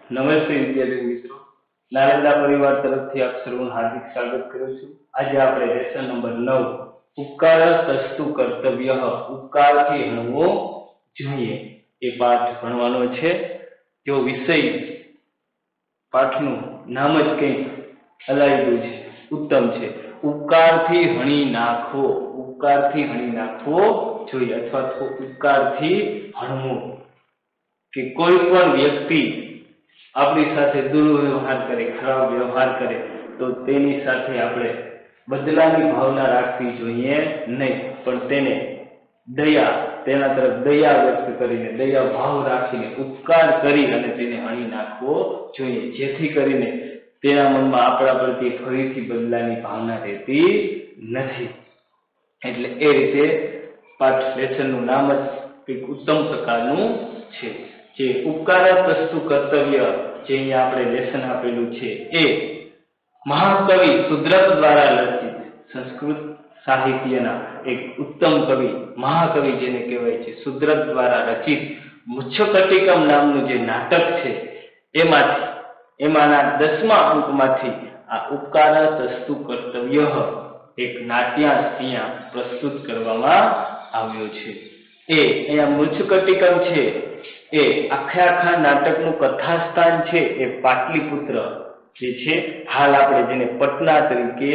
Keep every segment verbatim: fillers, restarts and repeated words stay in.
नमस्ते विद्यार्थी मित्रों, नालंदा परिवार तरफथी आप सर्वનું हार्दिक स्वागत करूं છું। આજે આપણે લેસન નંબર नौ ઉપકાર તસ્તુ કર્તવ્ય ઉપકારથી હણવો જોઈએ એ પાઠ ભણવાનો છે। જો વિષય પાઠનું નામ જ કંઈક અલાયદું છે, ઉત્તમ છે। ઉપકારથી હણી નાખવો, ઉપકારથી હણી નાખવો જોઈએ અથવા તો ઉપકારથી હણવું કે કોઈ પણ વ્યક્તિ આપણી સાથે દુર્વ્યવહાર કરે, ખરાબ વ્યવહાર કરે તો તેની સાથે આપણે બદલાની ભાવના રાખવી જોઈએ નહીં, પણ તેને દયા, તેના તરફ દયા વ્યક્ત કરીને, દયા ભાવ રાખીને ઉપકાર કરી અને તેને હણી નાખવો જોઈએ, જેથી કરીને તેના મનમાં આપણા પ્રત્યે ફરીથી બદલાની ભાવના રહેતી નથી। એટલે એ રીતે પાઠ લેસનનું નામ જ એક ઉત્તમ પ્રકારનું છે। જે ઉપકાર તસ્તુ કર્તવ્ય જે અહીંયા આપણે લેસન આપેલું છે એ મહાકવિ સુદ્રત દ્વારા રચિત સંસ્કૃત સાહિત્યના એક ઉત્તમ કવિ, મહાકવિ જેને કહેવાય છે, સુદ્રત દ્વારા રચિત મુચ્છકટિકમ નામનું જે નાટક છે એમાંથી એમાંના દસમા અંકમાંથી આ ઉપકાર તસ્તુ કર્તવ્ય એક નાટ્યાંશ અહીંયા પ્રસ્તુત કરવામાં આવ્યો છે। એ અહીંયા મુચ્છકટિકમ છે એ આખે આખા નાટકનું કથાસ્થાન છે એ પાટલીપુત્ર જે છે, હાલ આપણે જેને પટના તરીકે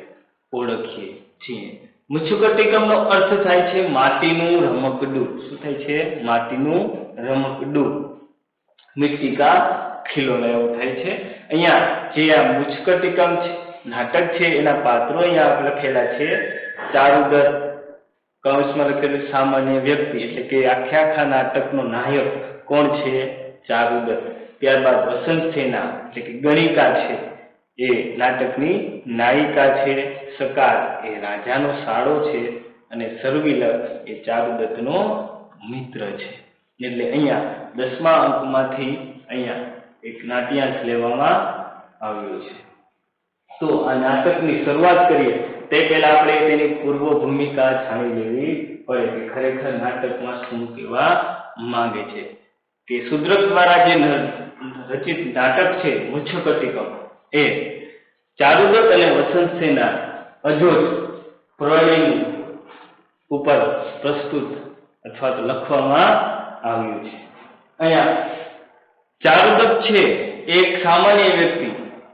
ઓળખીએ છીએ। મુચ્છકટિકમનો અર્થ થાય છે માટીનું રમકડું। શું થાય છે? માટીનું રમકડું, મિટ્ટી કા ખિલોના એવું થાય છે। અહીંયા જે આ મુચ્છકટિકમ છે નાટક છે એના પાત્રો અહીંયા લખેલા છે। ચારુદત્ત કૌંસમાં લખેલું સામાન્ય વ્યક્તિ, એટલે કે આખે આખા નાટકનો નાયક કોણ છે? ચારુદત્ત। ત્યારબાદ વસંત સેના એટલે કે ગણિકા છે એ નાટકની નાયિકા છે। સકાર એ રાજાનો સાળો છે અને સરવિલક એ ચારુદત્તનો મિત્ર છે। એટલે અહીંયા દસમા અંકમાંથી અહીંયા એક નાટ્યાંશ લેવામાં આવ્યો છે। તો આ નાટકની શરૂઆત કરીએ તે પહેલા આપણે તેની પૂર્વ ભૂમિકા જાણી લેવી પડે કે ખરેખર નાટકમાં શું કહેવા માંગે છે। કે સુદ્રત દ્વારા જે રચિત નાટક છે મુચ્છકટિકમ એ ચારુદત્ત અને વસંત સેના અજોડ પ્રણય ઉપર પ્રસ્તુત અથવા તો લખવામાં આવ્યું છે। અહીંયા ચારુદત્ત છે એક સામાન્ય વ્યક્તિ,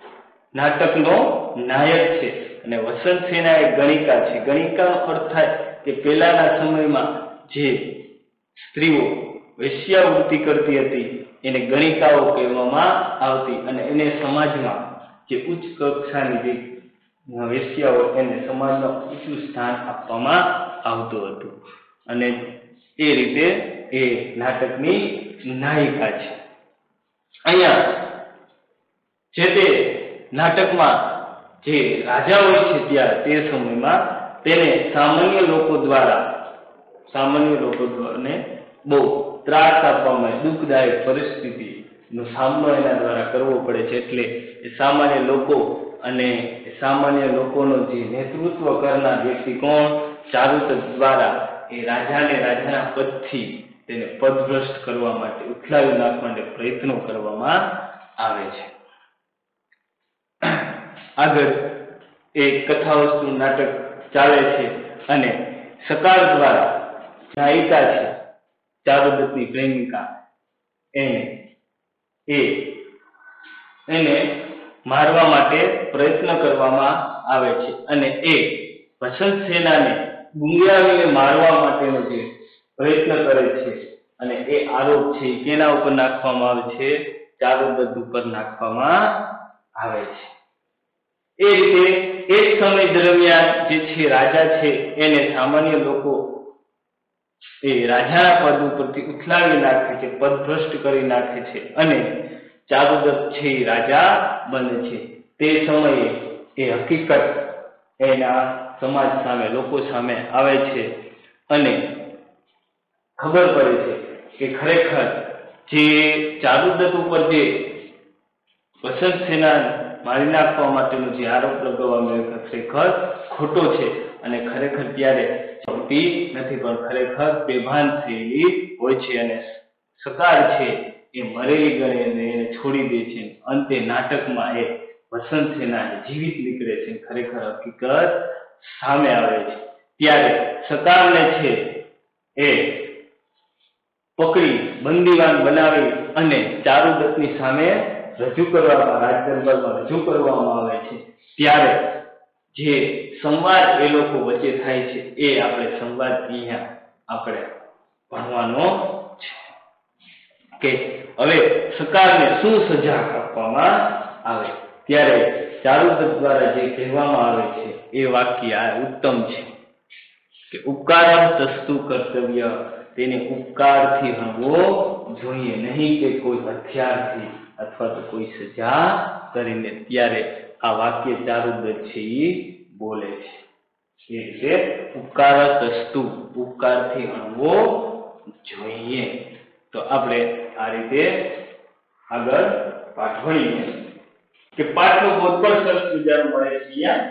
નાટકનો નાયક છે, અને વસંત સેના એક ગણિકા છે। ગણિકાનો અર્થ થાય કે પહેલાના સમયમાં જે સ્ત્રીઓ વેશ્યાવૃત્તિ કરતી હતી એને ગણિકાઓ કહેવામાં આવતી, અને એને સમાજમાં જે ઉચ્ચ કક્ષાની જે વેશ્યાઓ એને સમાજમાં ઊંચું સ્થાન આપવામાં આવતું હતું, અને એ રીતે એ નાટકની નાયિકા છે। અહીંયા જે તે નાટકમાં જે રાજા હોય છે ત્યારે તે સમયમાં તેને સામાન્ય લોકો દ્વારા સામાન્ય લોકો દ્વારા બહુ ત્રાસ આપવામાં, દુઃખદાયક પરિસ્થિતિનો સામનો એના દ્વારા કરવો પડે છે। એટલે એ સામાન્ય લોકો અને સામાન્ય લોકોનો જે નેતૃત્વ કરનાર વ્યક્તિ કોણ? ચારુદત્ત દ્વારા એ રાજાને રાજાના પદથી તેને પદભ્રષ્ટ કરવા માટે, ઉથલાવી નાખવા માટે પ્રયત્નો કરવામાં આવે છે। આગળ એક કથા વસ્તુ નાટક ચાલે છે અને સકાર દ્વારા નાયિકા છે ચારુદત્તની પ્રેમિકા, એને એ એને મારવા માટે પ્રયત્ન કરવામાં આવે છે, અને એ વસંત સેનાને ગુંગરાવીને મારવા માટેનો જે પ્રયત્ન કરે છે અને એ આરોપ છે કેના ઉપર નાખવામાં આવે છે? ચારુદત્ત ઉપર નાખવામાં આવે છે। એ રીતે એ જ સમય દરમિયાન જે છે રાજા છે એને સામાન્ય લોકો એ રાજાના પદ ઉપરથી ઉથલાવી નાખે છે, પદભ્રષ્ટ કરી નાખે છે, અને ચારુદત્ત છે રાજા બને છે। તે સમયે એ હકીકત એના સમાજ સામે, લોકો સામે આવે છે અને ખબર પડે છે કે ખરેખર જે ચારુદત્ત ઉપર જે વસંત સેના મારી નાખવા માટેનો જે આરોપ લગાવવામાં આવ્યો ખરેખર ખોટો છે, અને ખરેખર ત્યારે નથી, પણ ખરેખર બેભાન થયેલી હોય છે, અને સકાર છે એ મરેલી ગણીને એને છોડી દે છે. અંતે નાટકમાં એ વસંત સેના જીવિત નીકળે છે. ખરેખર હકીકત સામે આવે છે. ત્યારે સતારને છે એ પકડી બંદીવાન બનાવી અને ચારુદત્તની સામે રજૂ કરવામાં રાજદરબારમાં રજૂ કરવામાં આવે છે. ત્યારે જે સંવાદ એ લોકો વચ્ચે થાય છે એ આપણે સંવાદ અહીંયા આપણે ભણવાનો છે કે હવે સકારને શું સજા આપવામાં આવે. ત્યારે ચારુદત્ત દ્વારા જે કહેવામાં આવે છે એ વાક્ય આ ઉત્તમ છે કે ઉપકારમ તસ્તુ કર્તવ્ય, તેને ઉપકારથી હણવો જોઈએ, નહીં કે કોઈ હથિયારથી અથવા તો કોઈ સજા કરીને. ત્યારે આ વાક્ય ચારુદત્ત છે એ બોલે છે એ રીતે ઉપકાર તસ્તુ, ઉપકારથી હણવો જોઈએ. તો આપણે આ રીતે આગળ પાઠ ભણીએ કે પાઠનો બોધ પણ સરસ મજાનો મળે છે અહીંયા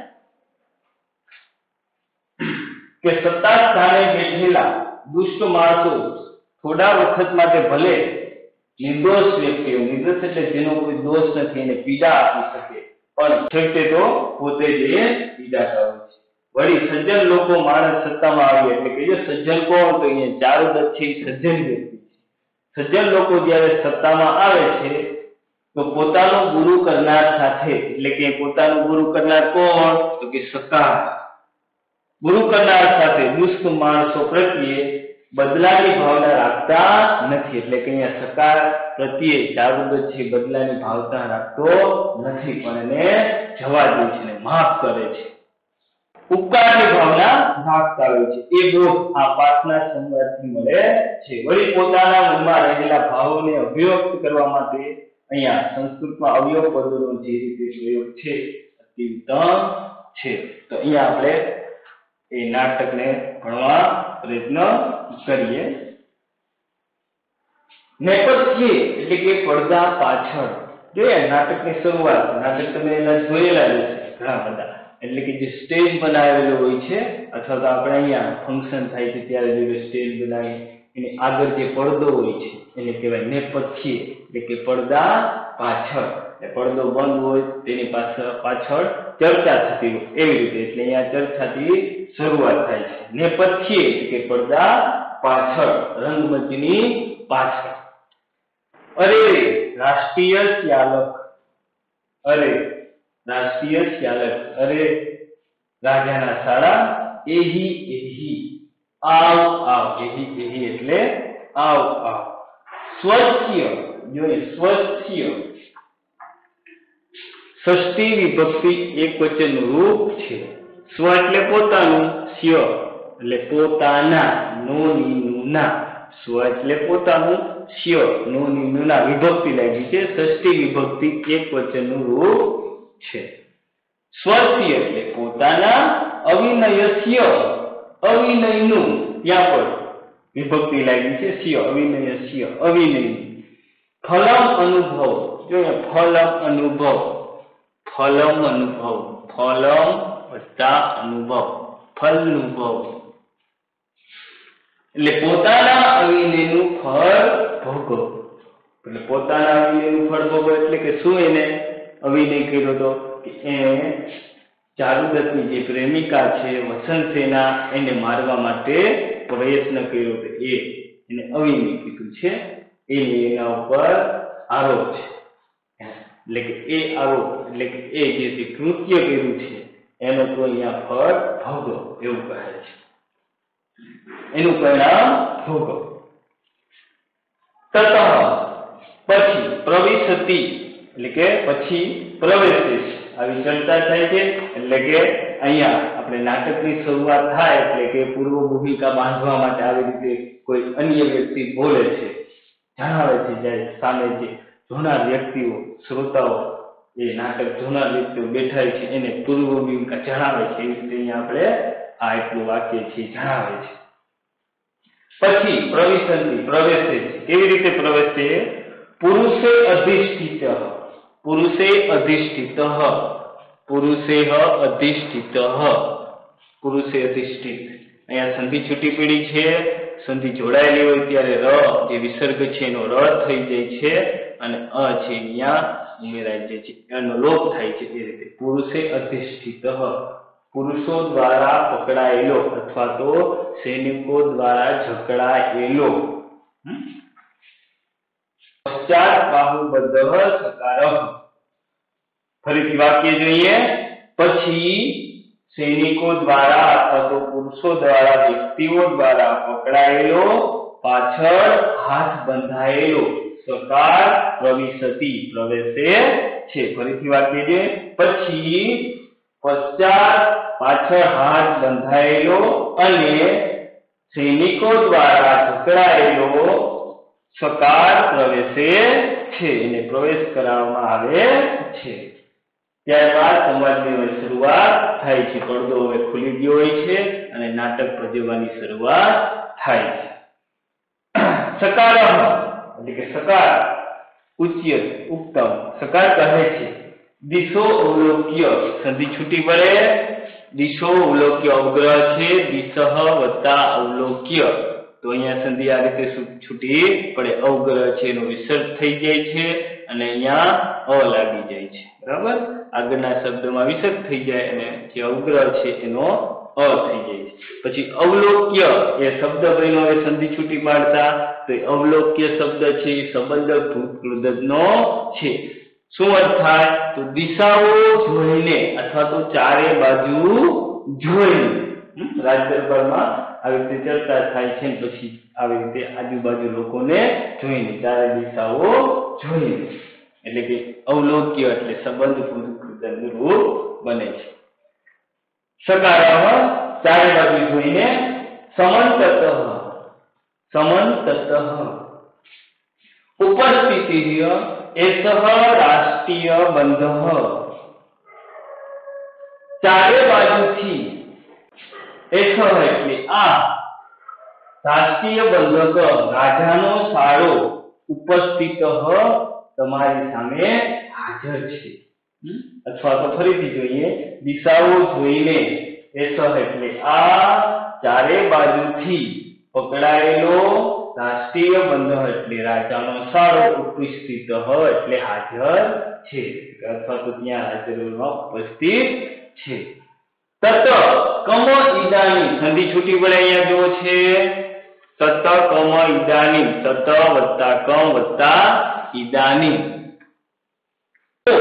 કે સત્તા સ્થાને બેઠેલા દુષ્ટ માણસો થોડા વખત માટે ભલે નિર્દોષ વ્યક્તિઓ, નિર્દોષ એટલે જેનો કોઈ દોષ નથી, એને પીડા આપી શકે, પણ છેવટે તો પોતે જ પીડા કરે છે. વળી સજ્જન લોકો માણસ સત્તામાં આવે એટલે કે જે સજ્જન કોણ, તો અહીંયા ચારુદત્ત છે સજ્જન વ્યક્તિ છે. સજ્જન લોકો જ્યારે સત્તામાં આવે છે તો પોતાનું ગુરુ કરનાર સાથે, એટલે કે પોતાનું ગુરુ કરનાર કોણ, તો કે સત્તા, ગુરુ કરનાર સાથે દુષ્ટ માણસો પ્રત્યે બદલાની ભાવના રાખતા નથી. એટલે કે અહીંયા સકાર પ્રત્યે ચારુદત્ત છે બદલાની ભાવના રાખતો નથી, પણ એને જવા દે છે ને માફ કરે છે, ઉપકારની ભાવના રાખતા હોય છે. એ બોધ આ પાઠના સંવાદથી મળે છે. વળી પોતાના મનમાં રહેલા ભાવોને અભિવ્યક્ત કરવા માટે અહીંયા સંસ્કૃતમાં અવયવ પદોનો જે રીતે પ્રયોગ છે અતિ ઉત્તમ છે. તો અહીંયા આપણે એ નાટકને ભણવા પ્રયત્ન કરીએ. નેપથ્ય એટલે કે પડદા પાછળ. જોઈએ નાટકની શરૂઆત, નાટક તમે એના જોયેલા જ છે ઘણા બધા, એટલે કે જે સ્ટેજ બનાવેલું હોય છે અથવા તો આપણે અહીંયા ફંક્શન થાય છે ત્યારે જે સ્ટેજ બનાવી એની આગળ જે પડદો હોય છે એને કહેવાય નેપથ્ય, એટલે કે પડદા પાછળ. પડદો બંધ હોય તેની પાછળ પાછળ ચર્ચા થતી હોય એવી રીતે, એટલે અહીંયા ચર્ચાથી શરૂઆત થાય છે. નેપથ્ય એટલે કે પડદા પાછળ, રંગમંચની પાછળ. અરે રાષ્ટ્રીય ચાલક, અરે રાષ્ટ્રીય ચાલક, અરે રાજાના શાળા, એહી એહી આવ આવ, એહી એહી એટલે આવ આવ. સ્વસ્ય, જોઈએ સ્વસ્ય ષષ્ઠી વિભક્તિ એક વચનનું રૂપ છે. સ્વ એટલે પોતાનું, સ્ય એટલે પોતાના, નો ની નું ના. સ્વ એટલે પોતાનું, સ્ય નો ની નું ના વિભક્તિ લાગી છે. ષષ્ઠી વિભક્તિ એક વચનનું રૂપ છે. સ્વસ્ય એટલે પોતાના, અવિનયસ્ય અવિનયનું, ત્યાં પણ વિભક્તિ લાગી છે સ્ય, અવિનયસ્ય અવિનય. ફલમ અનુભવ, જોઈએ ફલમ અનુભવ, ફલમ અનુભવ, ફલમ વત્તા અનુભવ, ફલનુભવ એટલે પોતાના અવિનયનું ફળ ભોગવો. એટલે પોતાના અવિનયનું ફળ ભોગવો એટલે કે શું, એને અવિનય કર્યો હતો કે એને ચારુદત્તની જે પ્રેમિકા છે વસંતસેના એને મારવા માટે પ્રયત્ન કર્યો હતો, એ એને અવિનય કીધું છે. એને એના ઉપર આરોપ છે, એટલે કે એ આરોપ એટલે કે એ જે કૃત્ય કર્યું છે એનો તો અહીંયા ફળ ભોગવો એવું કહે છે, એનું પરિણામ ભોગવો. તત પછી પ્રવિશતિ એટલે કે પછી પ્રવેશે છે, આવી ચર્ચા થાય છે. એટલે કે અહીંયા આપણે નાટકની શરૂઆત થાય એટલે કે પૂર્વ ભૂમિકા બાંધવા માટે આવી રીતે કોઈ અન્ય વ્યક્તિ બોલે છે, જણાવે છે, જ્યારે સામે જે જોનાર વ્યક્તિઓ શ્રોતાઓ એ નાટક જોનાર વ્યક્તિઓ બેઠા છે એને પૂર્વ ભૂમિકા જણાવે છે. એવી રીતે અહીંયા આપણે આ એટલું વાક્ય છે જણાવે છે. પછી પ્રવિશંતિ પ્રવેશે છે. કેવી રીતે પ્રવેશે? પુરુષે અધિષ્ઠિત, પુરુષે અધિષ્ઠિત, પુરુષે અધિષ્ઠિત, પુરુષે અધિષ્ઠિત. અહીંયા સંધિ છૂટી પડી છે, સંધિ જોડાયેલી હોય ત્યારે ર જે વિસર્ગ છે એનો ર થઈ જાય છે અને અ છે અહીંયા ઉમેરાઈ જાય છે, એનો લોપ થાય છે. એ રીતે પુરુષે અધિષ્ઠિત, પુરુષો દ્વારા પકડાયેલો અથવા તો સૈનિકો દ્વારા જકડાયેલો. પશ્ચાત બાહુબદ્ધ સકારઃ. ફરીથી વાક્ય જોઈએ. પછી સૈનિકો દ્વારા અથવા તો પુરુષો દ્વારા, વ્યક્તિઓ દ્વારા પકડાયેલો, પાછળ હાથ બંધાયેલો, સકાર પ્રવિશતિ પ્રવેશે છે. ફરીથી વાક્ય જોઈએ. પછી પશ્ચાત પાછળ હાથ બંધાયેલો અને સૈનિકો દ્વારા પકડાયેલો સકાર પ્રવેશે છે, એને પ્રવેશ કરાવવામાં આવે છે. ત્યારબાદ સંવાદની શરૂઆત થાય છે. પડદો હવે ખુલી ગયો હોય છે અને નાટક ભજવવાની શરૂઆત થાય છે. સકાર એટલે કે સકાર ઉચ્ય ઉત્તમ. સકાર કહે છે દિશો અવલોક્ય, સંધિ છૂટી પડે. દિશો અવલોક્ય અવગ્રહ છે, દિશઃ વત્તા અવલોક્ય, તો અહીંયા સંધિ આ રીતે છૂટી પડે. અવગ્રહ છે એનો વિસર્ગ થઈ જાય છે અને અહીંયા અ લાગી જાય છે. બરાબર, આગળના શબ્દમાં વિસર્ગ થઈ જાય અને જે અવગ્રહ છે એનો અ થઈ જાય છે. પછી અવલોક્ય એ શબ્દ બન્યો, એ સંધિ છૂટી પાડતા, તો અવલોક્ય શબ્દ છે એ સંબંધ ભૂતકૃદનો છે. શું અર્થ થાય? તો દિશાઓ જોઈને અથવા તો ચારે બાજુ જોઈને. રાજદરબારમાં આવી રીતે ચર્ચા થાય છે, પછી આવી રીતે આજુબાજુ લોકોને જોઈને, ચારે દિશાઓ જોઈને, એટલે કે અવલોક્ય એટલે સંબંધ ભૂતકૃદનું રૂપ બને છે. સકારામાં ચારે બાજુ જોઈને. સમંતતઃ, સમંતતઃ ઉપસ્થિતિઃ એસઃ રાષ્ટ્રીય બંધઃ. ચારે બાજુથી એસઃ એટલે આ રાષ્ટ્રીય બંધક રાજાનો સાળો ઉપસ્થિત તમારી સામે હાજર છે. અથવા તો ફરીથી જોઈએ. દિશાઓ જોઈને એસઃ એટલે આ ચારે બાજુથી પકડાયેલો રાષ્ટ્રીય બંધ એટલે રાજાનો સાળો ઉપસ્થિત એટલે હાજર છે, અથવા તો ત્યાં હાજરમાં ઉપસ્થિત છે. તત કમ ઈદાની, સંધિ છૂટી પડે અહીંયા જો છે. તત કમ ઈદાની, તત વત્તા કમ વત્તા ઈદાની. તો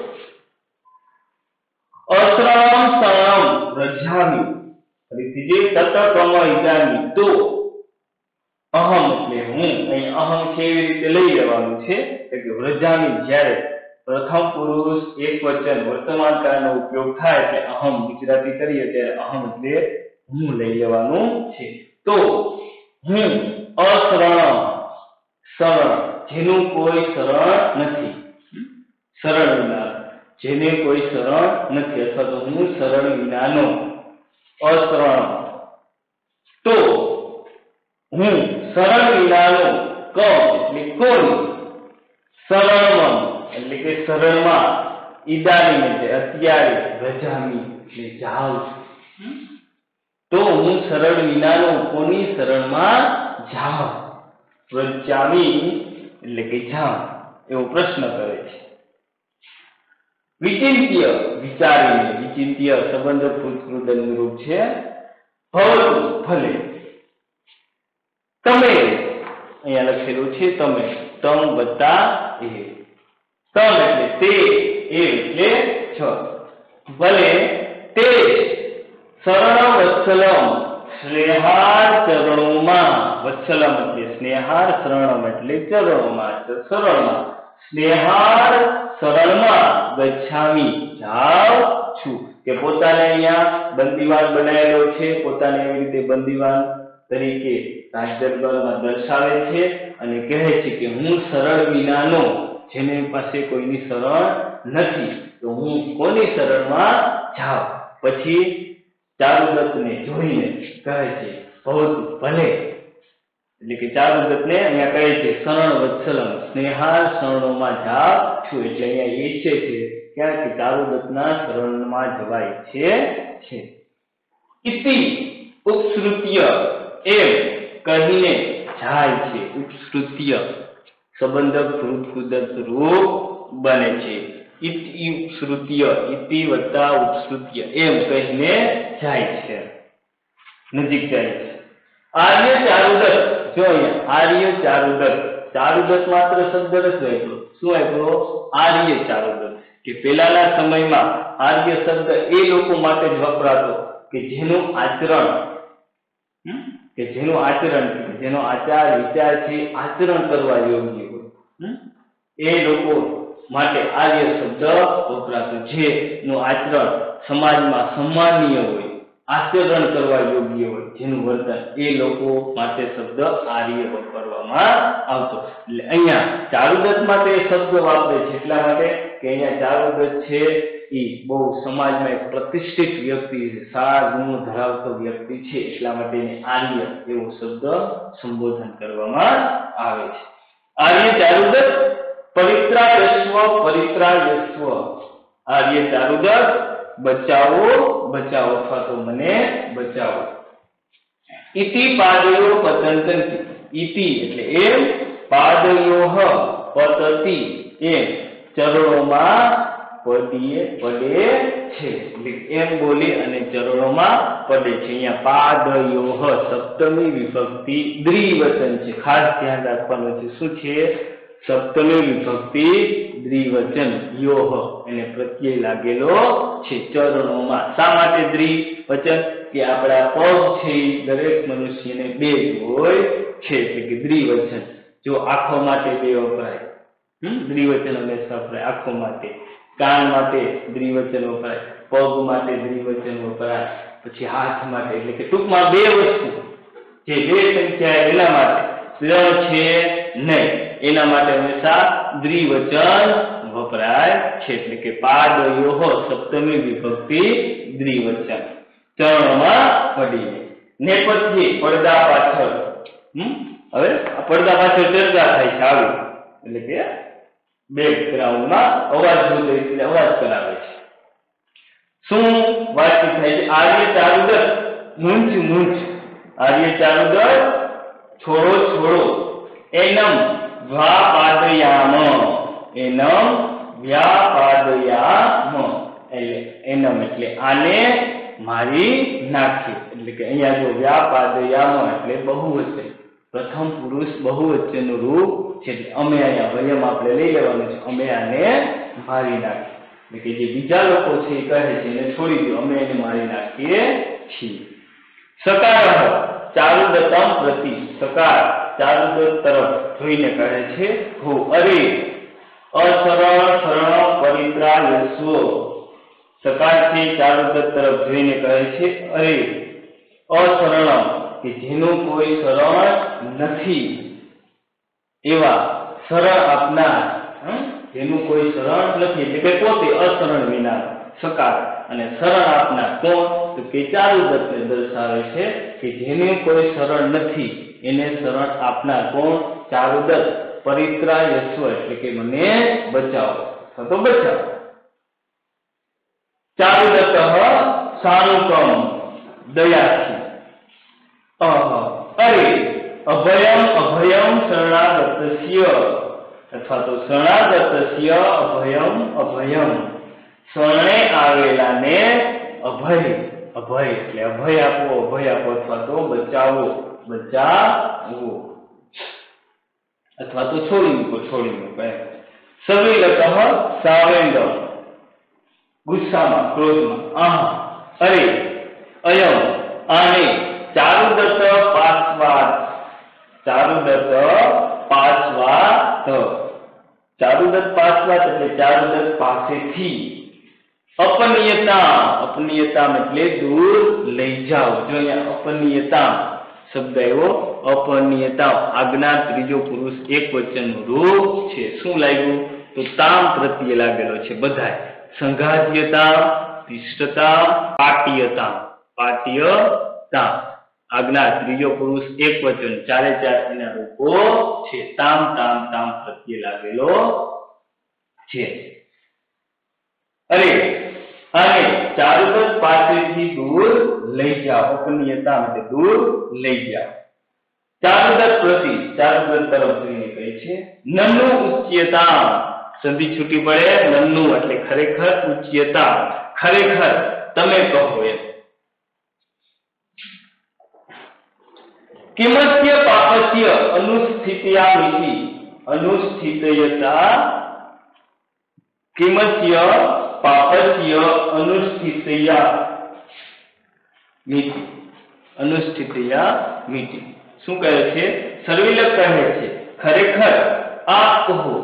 અશ્રમ શરણમ વ્રજામિ. ફરીથી જે તત કમ ઈદાની, તો અહમ એટલે હું, અહીં અહમ છે એવી રીતે લઈ લેવાનું છે કે વ્રજામિ જ્યારે પ્રથમ પુરુષ એક વચન વર્તમાન કાળનો ઉપયોગ થાય એટલે અહમ ગુજરાતી કરીએ ત્યારે અહમ એટલે હું લઈ લેવાનું છે. તો હું અશરણ, શરણ જેનું કોઈ શરણ નથી, શરણ વિના, જેને કોઈ શરણ નથી, અથવા તો હું શરણ વિનાનો, અશરણ. તો હું શરણ વિનાનો, ક એટલે કોઈ, શરણમ એટલે કે શરણમાં, ઈદાની એટલે અત્યારે, વ્રજામિ એટલે જાઉં છું. તો હું શરણ વિનાનો કોની શરણમાં જાઉં? વ્રજામિ એટલે કે જાઉં, એવો પ્રશ્ન કરે છે. વિચિંત્ય વિચારીને, વિચિંત્ય સંબંધ ભૂતકૃદનું રૂપ છે. ભવતુ ભલે. તમે અહીંયા લખેલું છે તમે, તમ વત્તા એ. તમ એટલે તે, એ એટલે છ. ભલે તે શરણ વત્સલમ સ્નેહાર ચરણોમાં, વત્સલમ એટલે સ્નેહાર, શરણમ એટલે ચરણોમાં, શરણમાં, સ્નેહાર શરણમાં ગચ્છામિ જાઉં છું. કે પોતાને અહીંયા બંદીવાન બનાવેલો છે, પોતાને એવી રીતે બંદીવાન તરીકે રાજદરબારમાં દર્શાવે છે અને કહે છે કે હું શરણ વિનાનો, જેની પાસે કોઈની શરણ નથી, તો હું કોની શરણમાં જાઉં? પછી ચારુદત્તને જોઈને કહે છે ભવતુ ભલે, એટલે કે ચારુદત્તને અહીંયા કહે છે શરણ વત્સલમ સ્નેહાર શરણોમાં જાઉં છું. એટલે અહીંયા ઈચ્છે છે ક્યાં કે ચારુદત્તના શરણમાં જવાય છે. ઇતિ ઉપસૃત્ય એમ કહીને જાય છે. ઉપસૃત્ય સંબંધક ભૂત કુદરત રૂપ બને છે. ઇતિ ઉપસૃત્ય ઇતિ વત્તા ઉપસૃત્ય એમ કહીને જાય છે, નજીક જાય છે. આર્ય ચારુદત્ત, જો અહીંયા આર્ય ચારુદત્ત, ચારુદત્ત માત્ર શબ્દ નથી આપ્યો. શું આપ્યો? આર્ય ચારુદત્ત. કે પહેલાના સમયમાં આર્ય શબ્દ એ લોકો માટે જ વપરાતો કે જેનું આચરણ કે જેનું આચરણ જેનો આચાર વિચાર છે આચરણ કરવા યોગ્ય હોય, એ લોકો માટે આર્ય શબ્દ વપરાતો. જેનું આચરણ સમાજમાં સન્માનીય હોય, આચરણ કરવા યોગ્ય હોય, જેનું વર્તન, એ લોકો માટે શબ્દ આર્ય વાપરવામાં આવતો. એટલે અહીંયા ચારુદત્ત માટે એ શબ્દ વાપરે છે એટલા માટે કે અહીંયા ચારુદત્ત છે એ બહુ સમાજમાં એક પ્રતિષ્ઠિત વ્યક્તિ છે, સારા ગુણો ધરાવતો વ્યક્તિ છે, એટલા માટે એને આર્ય એવો શબ્દ સંબોધન કરવામાં આવે છે. આર્ય ચારુદત્ત પરિત્રાયસ્વ પરિત્રાયસ્વ, આર્ય ચારુદત્ત બચાવો બચાવો અથવા તો મને બચાવો. ઇતિ પાદયો પતંતંતિ, ઇતિ એટલે એમ, પાદયોહ પતતિ એમ ચરણોમાં પડીએ પડે છે, એટલે એમ બોલી અને ચરણોમાં પડે છે. અહીંયા પાદયોહ સપ્તમી વિભક્તિ દ્વિવચન છે, ખાસ ધ્યાન રાખવાનું છે. શું છે? સપ્તમી વિભક્તિ દ્વિવચન, યોહ એને પ્રત્યય લાગેલો છે ચરણોમાં. શા માટે દ્વિવચન? કે આપણા પગ છે દરેક મનુષ્યને બે હોય છે, એટલે કે દ્વિવચન. જો આંખો માટે બે વપરાય, હમ દ્વિવચન હંમેશા વપરાય. આંખો માટે, કાન માટે દ્વિવચન વપરાય, પગ માટે દ્વિવચન વપરાય, પછી હાથ માટે. એટલે કે ટૂંકમાં બે વસ્તુ જે બે સંખ્યા એના માટે, ત્રણ છે નહીં એના માટે હંમેશા દ્વિવચન વપરાય છે. એટલે કે પાદયોહ સપ્તમી વિભક્તિ દ્વિવચન, ચરણોમાં પડીને. નેપથ્ય પડદા પાછળ, હમ હવે આ પડદા પાછળ ચર્ચા થાય છે આવી, એટલે કે બેકગ્રાઉન્ડમાં અવાજ જોતો એટલે અવાજ કરાવે છે. શું વાતચીત થાય છે? આર્ય ચારુદત્ત મૂંચ મૂંચ, આર્ય ચારુદત્ત છોડો છોડો, એનમ વ્યાપાદયામ, એનમ વ્યાપાદયામ, એટલે એનમ એટલે આને મારી નાખી. એટલે કે અહીંયા જો વ્યાપાદયામ એટલે બહુવચન, પ્રથમ પુરુષ બહુવચનનું રૂપ છે. અમે અહીંયા વયમ આપણે લઈ લેવાનું છે, અમે આને મારી નાખી. એટલે કે જે બીજા લોકો છે એ કહે છે એને છોડી દો, અમે એને મારી નાખીએ છીએ. સકાર ચારુદત્તમ પ્રતિ, સકાર ચારુદત્ત તરફ જોઈને કહે છે હો અરે અસરણ શરણ પરિત્રાયસ્વ, સકાર છે ચારુદત્ત તરફ જોઈને કહે છે અરે અશરણ કે જેનું કોઈ શરણ નથી, એવા શરણ આપનાર, જેનું કોઈ શરણ નથી એટલે કે પોતે અશરણ વિના સકાર, અને શરણ આપનાર કોણ? તો કે ચારુદત્તને દર્શાવે છે કે જેને કોઈ શરણ નથી એને શરણ આપનાર કોણ? ચારુદત્ત. પરિત્રાયસ્વ એટલે કે મને બચાવો અથવા તો બચાવો. ચારુદત્ત સાનુકમ દયાથી, અહ અરે અભયમ અભયમ શરણાગતસ્ય અથવા તો શરણાગતસ્ય અભયમ અભયમ, શરણે આવેલાને અભય, અભય એટલે અભય આપો અભય આપો અથવા તો બચાવો બચાવો, અથવા તો છોડી મૂકો છોડી મૂકો. સવિલતઃ સાવેન્દ્ર ગુસ્સામાં ક્રોધમાં, આહ અરે અયમ આને, ચારુદત્ત પાસ્વાદ, ચારુદત્ત પાસ્વાદ, ચારુદત્ત પાસ્વાદ એટલે ચારુદત્ત પાસેથી. અપનિયતા, અપનિયતા એટલે દૂર લઈ જાઓ. જો અહીંયા અપનિયતા શબ્દ આવ્યો, અપનિયતા આજ્ઞા ત્રીજો પુરુષ એક વચનનું રૂપ છે. શું લાગ્યું? તો તામ પ્રત્યે લાગેલો છે બધાય. સંઘાધ્યતા, તિષ્ઠતા, પાટ્યતા, પાટ્યતા, આજ્ઞા ત્રીજો પુરુષ એક વચન, ચારે ચાર એના રૂપો છે. તામ તામ તામ પ્રત્યે લાગેલો છે. અરે અને ચારુદત્ત પાસેથી દૂર લઈ જાઓ, અપનિયતા માટે દૂર લઈ જાઓ. ચારુદત્ત પ્રતિ ચારુદત્ત તરફ જોઈને કહે છે નન્નુ ઉચ્યતા સંધિ છૂટી પડે નન્નુ એટલે ખરેખર ઉચ્યતા ખરેખર તમે કહો એમ કિમસ્ય પાપસ્ય અનુસ્થિત્યામિતિ અનુસ્થિતયતા કિમસ્ય પાપસ્ય અનુસ્થિતયા મિતિ અનુસ્થિતયા મિતિ શું કહે છે સર્વિલક કહે છે ખરેખર આ કહો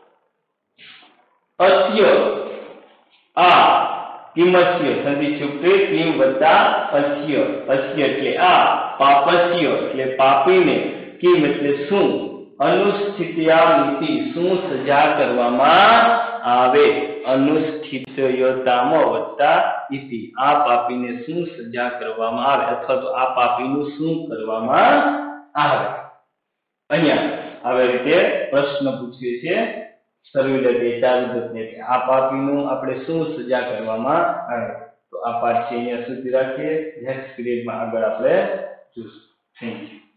અસ્ય આ કિમસ્ય સંધિ છૂટે કિમ વત્તા અસ્ય અસ્ય એટલે આ પાપસ્ય એટલે પાપીને કિમ એટલે શું અનુસ્થિત્યામિતિ શું સજા કરવામાં આવે અનુસ્થિતયતામાં વત્તા ઇતિ આ પાપીને શું સજા કરવામાં આવે અથવા તો આ પાપીનું શું કરવામાં આવે અહીંયા આવી રીતે પ્રશ્ન પૂછ્યો છે સર્વિલકે ચારુદત્તને કે આ પાપીનું આપણે શું સજા કરવામાં આવે તો આ પાઠ છે અહીંયા સુધી રાખીએ નેક્સ્ટ પીરિયડમાં આગળ આપણે જોઈશું થેન્ક યુ